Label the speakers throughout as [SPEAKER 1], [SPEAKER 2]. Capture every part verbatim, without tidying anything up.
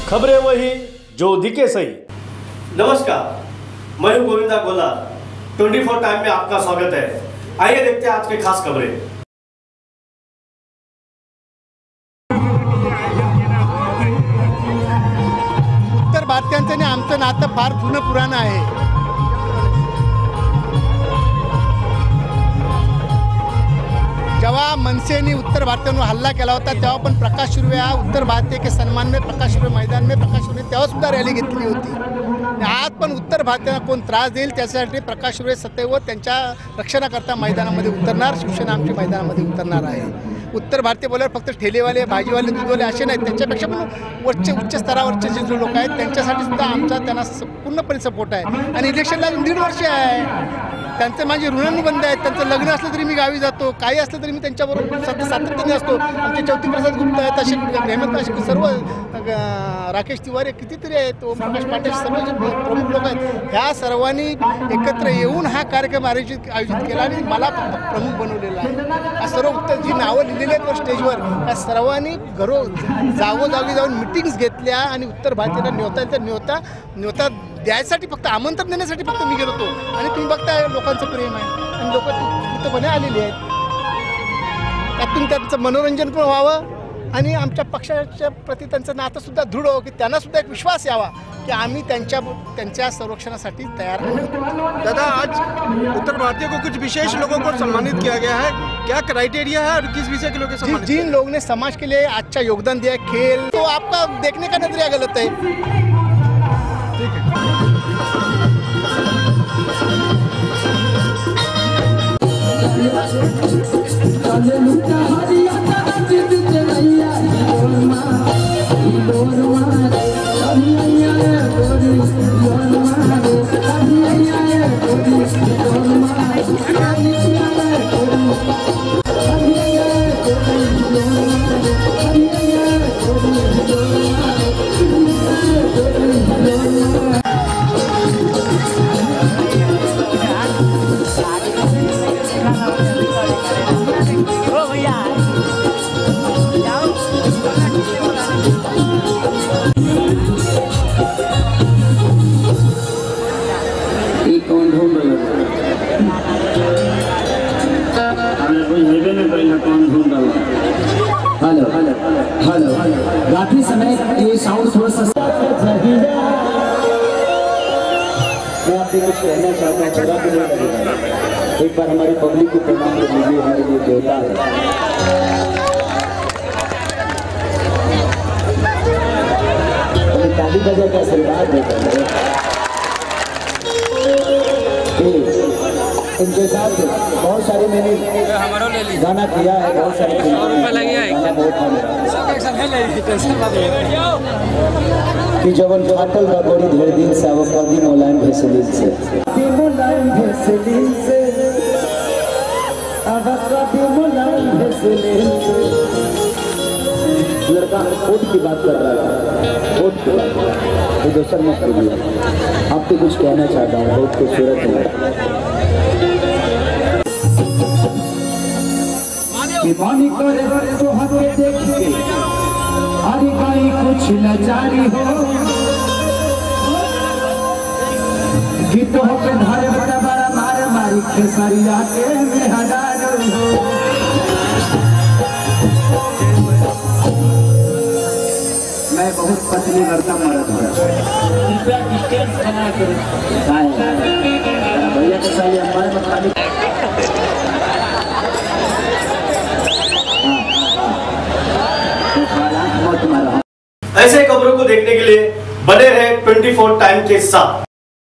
[SPEAKER 1] खबरें वही जो दिखे सही।
[SPEAKER 2] नमस्कार, मैं हूं गोविंदा गोला। चौबीस टाइम में आपका स्वागत है। आइए देखते हैं आज की खास खबरें।
[SPEAKER 3] उत्तर भारतीयांचं आणि आमचं नातं फार जुनं पुराण आहे। जेव्हा मनसेने उत्तर भारतीयांवर हल्ला केला होता तेव्हा पण प्रकाश सुर्वे हा उत्तर भारतीय के सन्मान में प्रकाश सुर्वे मैदान में प्रकाश सुर्वे तेव्हा सुद्धा रॅली घेतली होती। आज पण उत्तर भारतीयांना कोण त्रास देईल त्यासाठी प्रकाश सुर्वे सदैव त्यांच्या रक्षणाकरता मैदानामध्ये उतरणार, शिवसेना आमच्या मैदानामध्ये उतरणार आहे। उत्तर भारतीय बोलल्यावर फक्त ठेलेवाले, भाजीवाले, दूधवाले असे नाहीत, त्यांच्यापेक्षा पण वरचे उच्च स्तरावरचे जे लोक आहेत त्यांच्यासाठी सुद्धा आमचा त्यांना पूर्णपणे सपोर्ट आहे। आणि इलेक्शनला दीड वर्ष आहे, त्यांचे माझे ऋणानुबंध आहेत। त्यांचं लग्न असलं तरी मी गावी जातो, काही असलं तरी मी त्यांच्याबरोबर सतत सातत्याने असतो। आमचे ज्योती प्रसाद गुप्ता आहेत, असे हेमंत असे सर्व राकेश तिवारी कितीतरी आहेत, ओमप्रकाश पाटील सर्व जे प्रमुख लोक आहेत, ह्या सर्वांनी एकत्र येऊन हा कार्यक्रम आयोजित आयोजित केला आणि मला फक्त प्रमुख बनवलेला आहे। हा सर्व उत्तर जी नावं लिहिलेली आहेत वर स्टेजवर त्या सर्वांनी घरो जागोजागी जाऊन मिटिंग्स घेतल्या आणि उत्तर भारतीयांना न्योता न्योता न्योता द्यायसाठी फक्त आमंत्रण देण्यासाठी फक्त मी गेलो होतो। आणि तुम्ही बघताय लोकांचं प्रेम आहे आणि लोक तिथंपणे आलेली आहेत। त्यातून त्यांचं मनोरंजन पण व्हावं आणि आमच्या पक्षाच्या प्रति त्यांचं नातं सुद्धा दृढ हो की त्यांना सुद्धा एक विश्वास यावा की आम्ही त्यांच्या त्यांच्या संरक्षणासाठी तयार आहोत।
[SPEAKER 4] दादा, आज उत्तर भारतीय को कुछ विशेष लोगों को सम्मानित किया गया है, क्या क्राइटेरिया है और किस विषय के लोग सम्मानित?
[SPEAKER 3] जिन लोगों ने समाज के लिए अच्छा योगदान दिया है, खेल, तो आपका देखने का नजरिया गलत है। ठीक है।
[SPEAKER 5] हेलो हेलो हेलो काफी समय ये साउंड थोड़ा सा मैं आपसे कुछ कहना चाहता हूँ। एक बार हमारी पब्लिक को प्रणाम कर लीजिए, हमारे लिए देवता है। ताली बजा का आशीर्वाद देता है। इनके साथ बहुत सारे मैंने गाना किया है, बहुत सारे कि जवन फाटल का बड़ी ढेर दिन से वो कदी मोलायम भेसलिन से मोलायम भेसलिन से अब कदी मोलायम भेसलिन से। लड़का वोट की बात कर रहा है, वोट की बात ये दोसर मत कीजिए। आपको कुछ कहना चाहता हूँ, बहुत खूबसूरत है। दीवानी करे तो हमें देख के हरी गाई कुछ लाचारी हो गीतों के धारे बड़ा बड़ा मारे मारी खेसारी आके में हजार हो। मैं बहुत पतली करता मरद हूँ, कृपया डिस्टेंस बना कर भैया के साथ हमारे मतलब
[SPEAKER 2] ऐसे खबरों को देखने के लिए बने रहे चौबीस टाइम के साथ।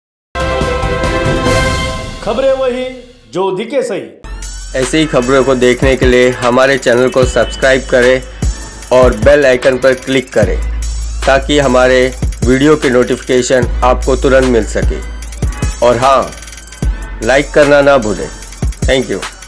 [SPEAKER 1] खबरें वही जो दिखे सही।
[SPEAKER 6] ऐसी ही खबरों को देखने के लिए हमारे चैनल को सब्सक्राइब करें और बेल आइकन पर क्लिक करें ताकि हमारे वीडियो की नोटिफिकेशन आपको तुरंत मिल सके। और हाँ, लाइक करना ना भूलें। Thank you.